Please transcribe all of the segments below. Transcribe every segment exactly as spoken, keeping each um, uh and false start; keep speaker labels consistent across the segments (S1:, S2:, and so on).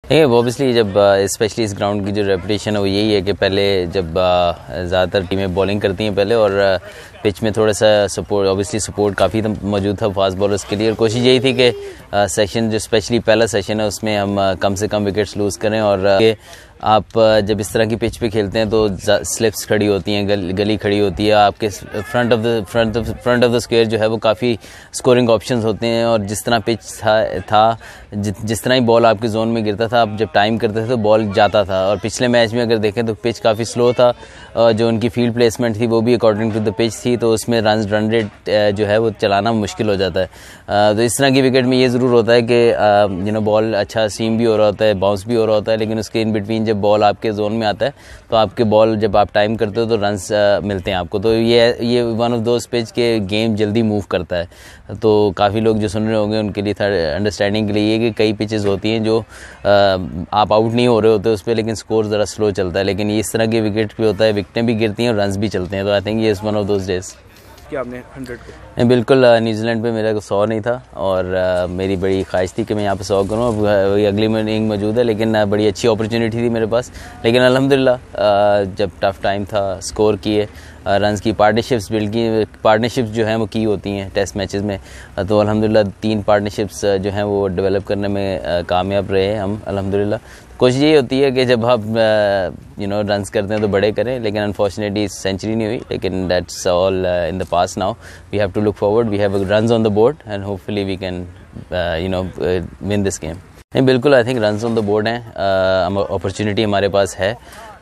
S1: देखिए ऑब्वियसली जब स्पेशली इस ग्राउंड की जो रेपुटेशन है वो यही है कि पहले जब ज़्यादातर टीमें बॉलिंग करती हैं पहले और पिच में थोड़ा सा सपोर्ट ऑब्वियसली सपोर्ट काफ़ी मौजूद था फास्ट बॉलर्स के लिए और कोशिश यही थी कि सेशन जो स्पेशली पहला सेशन है उसमें हम कम से कम विकेट्स लूज़ करें और आप जब इस तरह की पिच पे खेलते हैं तो स्लिप्स खड़ी होती हैं, गल, गली खड़ी होती है, आपके front of the front of front of the square जो है वो काफ़ी स्कोरिंग ऑप्शंस होते हैं और जिस तरह पिच था, था जि, जिस तरह ही बॉल आपके जोन में गिरता था आप जब टाइम करते थे तो बॉल जाता था। और पिछले मैच में अगर देखें तो पिच काफ़ी स्लो था, जो उनकी फील्ड प्लेसमेंट थी वो भी अकॉर्डिंग टू द पिच थी, तो उसमें रन रन रेट जो है वो चलाना मुश्किल हो जाता है। तो इस तरह की विकेट में ये ज़रूर होता है कि यू नो बॉल अच्छा सीम भी हो रहा होता है, बाउंस भी हो रहा होता है, लेकिन उसके इन बिटवीन जब बॉल आपके जोन में आता है तो आपके बॉल जब आप टाइम करते हो तो रन्स मिलते हैं आपको। तो ये ये वन ऑफ दोज पिच के गेम जल्दी मूव करता है। तो काफ़ी लोग जो सुन रहे होंगे उनके लिए अंडरस्टैंडिंग के लिए ये कि कई पिचेस होती हैं जो आ, आप आउट नहीं हो रहे होते उस पर, लेकिन स्कोर ज़रा स्लो चलता है, लेकिन इस तरह के विकेट भी होता है, विकेटें भी गिरती हैं और रन्स भी चलते हैं। तो आई थिंक ये is one of those days.
S2: क्या आपने हंड्रेड को?
S1: नहीं बिल्कुल, न्यूजीलैंड पे मेरा को सौ नहीं था और आ, मेरी बड़ी ख्वाहिश थी कि मैं यहाँ पे सौ करूँ। अब अगली इनिंग मौजूद है, लेकिन आ, बड़ी अच्छी अपॉर्चुनिटी थी मेरे पास, लेकिन अल्हम्दुलिल्लाह जब टफ टाइम था स्कोर किए, रन्स की पार्टनरशिप्स बिल्ड की। पार्टनरशिप्स जो हैं वो की होती हैं टेस्ट मैचेस में, तो अल्हम्दुलिल्लाह तीन पार्टनरशिप्स जो हैं वो डेवलप करने में कामयाब रहे हम अल्हम्दुलिल्लाह। कोशिश यही होती है कि जब आप यू नो रन्स करते हैं तो बड़े करें, लेकिन अनफॉर्चुनेटली सेंचुरी नहीं हुई, लेकिन that's all in the past now. We have to look forward, we have runs on the board and hopefully we can you know win this game. नहीं बिल्कुल, I think runs on the board हैं, opportunity हमारे पास है।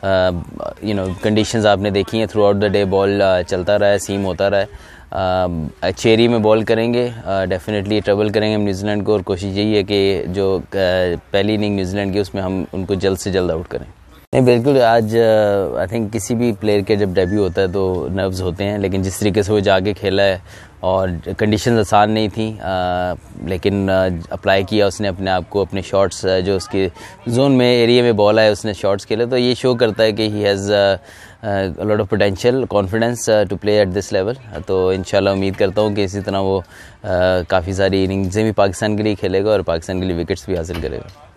S1: You know conditions आपने देखी हैं, throughout the day ball चलता रहा है, सीम होता रहा है। चेरी में बॉल करेंगे, डेफिनेटली ट्रबल करेंगे हम न्यूजीलैंड को और कोशिश यही है कि जो uh, पहली इनिंग न्यूजीलैंड की उसमें हम उनको जल्द से जल्द आउट करें। नहीं बिल्कुल, आज आई uh, थिंक किसी भी प्लेयर के जब डेब्यू होता है तो नर्व्स होते हैं, लेकिन जिस तरीके से वो जाके खेला है और कंडीशंस आसान नहीं थी, आ, लेकिन अप्लाई किया उसने अपने आप को, अपने शॉट्स जो उसके जोन में एरिया में बॉल आए उसने शॉट्स खेले, तो ये शो करता है कि he has a lot of potential, confidence to play at this level. तो इंशाल्लाह उम्मीद करता हूँ कि इसी तरह वो काफ़ी सारी इनिंग्सें भी पाकिस्तान के लिए खेलेगा और पाकिस्तान के लिए विकेट्स भी हासिल करेगा।